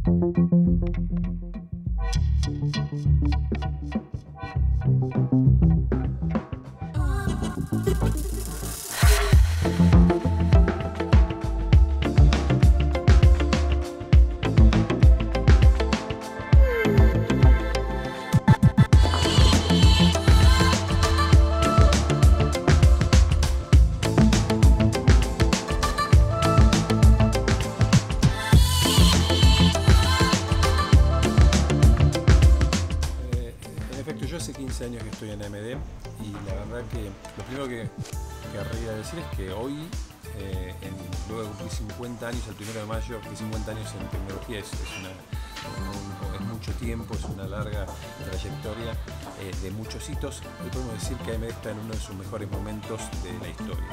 Hace 15 años que estoy en AMD y la verdad que lo primero que querría decir es que hoy, luego de cumplir 50 años, el 1 de mayo, cumplí 50 años en tecnología, es mucho tiempo, es una larga trayectoria de muchos hitos y podemos decir que AMD está en uno de sus mejores momentos de la historia.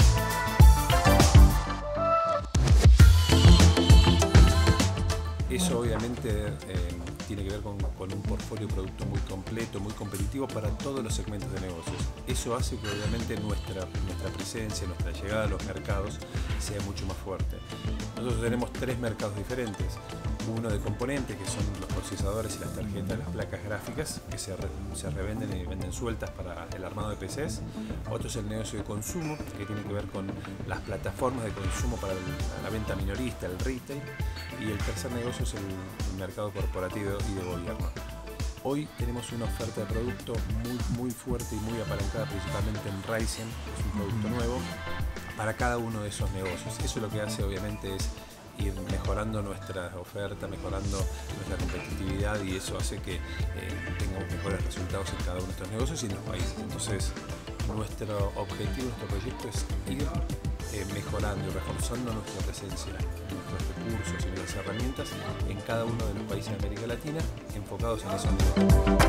Eso obviamente tiene que ver con un portfolio de producto muy completo, muy competitivo para todos los segmentos de negocios. Eso hace que obviamente nuestra presencia, nuestra llegada a los mercados sea mucho más fuerte. Nosotros tenemos 3 mercados diferentes. Uno de componentes, que son los procesadores y las tarjetas, las placas gráficas, que se revenden y venden sueltas para el armado de PCs. Otro es el negocio de consumo, que tiene que ver con las plataformas de consumo para la venta minorista, el retail. Y el tercer negocio es el mercado corporativo y de gobierno. Hoy tenemos una oferta de producto muy fuerte y muy apalancada principalmente en Ryzen, que es un producto nuevo, para cada uno de esos negocios. Eso lo que hace obviamente es ir mejorando nuestra oferta, mejorando nuestra competitividad y eso hace que tengamos mejores resultados en cada uno de estos negocios y en los países. Entonces, nuestro objetivo, nuestro proyecto es ir mejorando y reforzando nuestra presencia, nuestros recursos y nuestras herramientas en cada uno de los países de América Latina, enfocados en esos negocios.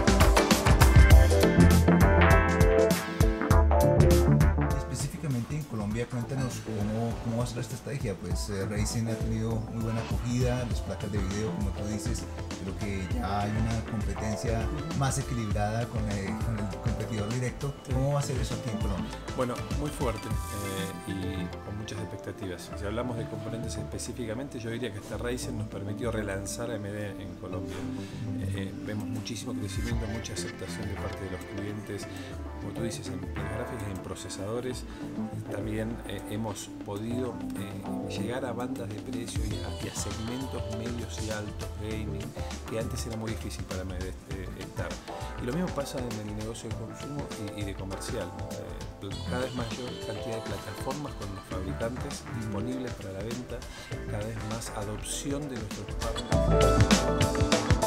Específicamente en Colombia, cuéntanos cómo va a ser esta estrategia. Pues Ryzen ha tenido muy buena acogida, las placas de video, como tú dices, creo que ya hay una competencia más equilibrada con el competidor directo. ¿Cómo va a ser eso aquí en Colombia? Bueno, muy fuerte y con muchas expectativas. Si hablamos de componentes específicamente, yo diría que esta Ryzen nos permitió relanzar AMD en Colombia. Vemos muchísimo crecimiento, mucha aceptación de parte de los clientes, como tú dices, en gráficas, en procesadores. También hemos podido llegar a bandas de precio y a segmentos medios y altos, gaming, que antes era muy difícil para AMD estar. Y lo mismo pasa en el negocio de consumo y de comercial. Cada vez mayor cantidad de plataformas con los fabricantes disponibles para la venta, cada vez más adopción de nuestros partners.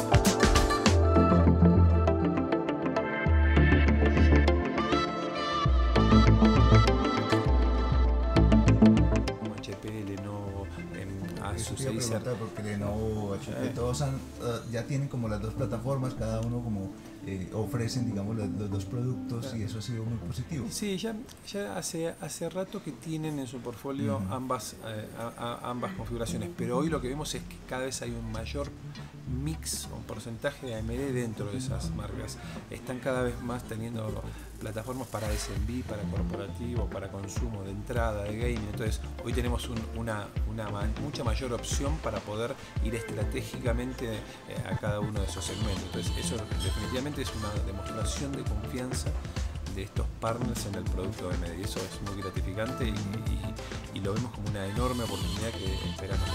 Porque Lenovo, HP, todos ya tienen como las dos plataformas, cada uno como ofrecen, digamos, los dos productos y eso ha sido muy positivo. Sí, ya hace rato que tienen en su portfolio ambas configuraciones, pero hoy lo que vemos es que cada vez hay un mayor mix, un porcentaje de AMD dentro de esas marcas. Están cada vez más teniendo plataformas para SMB, para corporativo, para consumo de entrada, de gaming. Entonces hoy tenemos mucha mayor opción para poder ir estratégicamente a cada uno de esos segmentos. Entonces eso definitivamente es una demostración de confianza de estos partners en el producto de AMD y eso es muy gratificante y lo vemos como una enorme oportunidad que esperamos.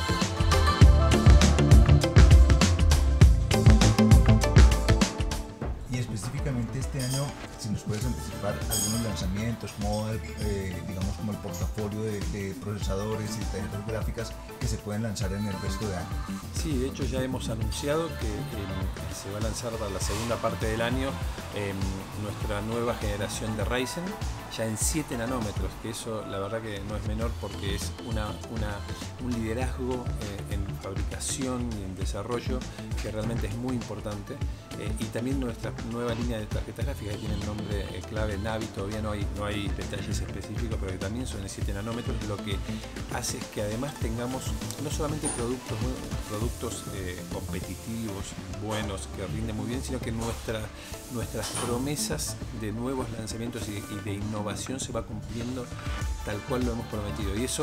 Y específicamente este año, si nos puedes anticipar algunos lanzamientos, digamos como el portafolio de procesadores y tarjetas gráficas que se pueden lanzar en el resto de año. Sí, de hecho ya hemos anunciado que se va a lanzar para la segunda parte del año nuestra nueva generación de Ryzen, ya en 7 nanómetros, que eso la verdad que no es menor porque es un liderazgo en fabricación y en desarrollo que realmente es muy importante. Y también nuestra nueva línea de tarjetas gráficas que tiene el nombre clave Navi, todavía no hay detalles específicos, pero que también son de 7 nanómetros, lo que hace es que además tengamos no solamente productos competitivos, buenos, que rinden muy bien, sino que nuestras promesas de nuevos lanzamientos y de innovación se va cumpliendo tal cual lo hemos prometido. Y eso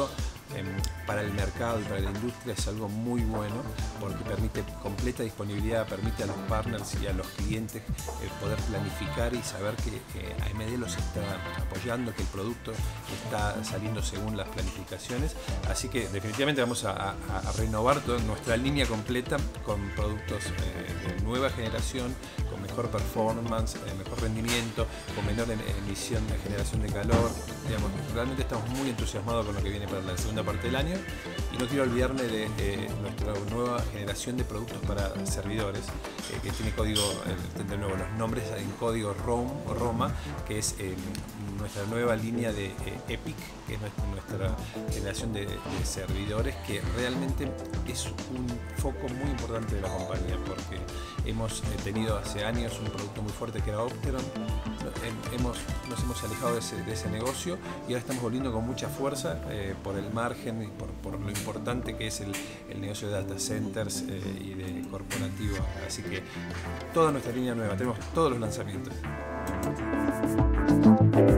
para el mercado y para la industria es algo muy bueno, porque permite completa disponibilidad, permite a los partners y a los clientes poder planificar y saber que AMD los está apoyando, que el producto está saliendo según las planificaciones. Así que definitivamente vamos a renovar toda nuestra línea completa con productos de nueva generación, con mejor performance, mejor rendimiento, con menor emisión de generación de calor. Digamos, realmente estamos muy entusiasmados con lo que viene para la segunda parte del año, y no quiero olvidarme de nuestra nueva generación de productos para servidores, que tiene código, de nuevo los nombres en código ROM o ROMA, que es nuestra nueva línea de EPYC, que es nuestra generación de servidores, que realmente es un foco muy importante de la compañía, porque hemos tenido hace años un producto muy fuerte que era Opteron. Nos hemos alejado de ese negocio, y ahora estamos volviendo con mucha fuerza por el margen y por lo importante que es el negocio de data centers y de corporativo. Así que toda nuestra línea nueva, tenemos todos los lanzamientos.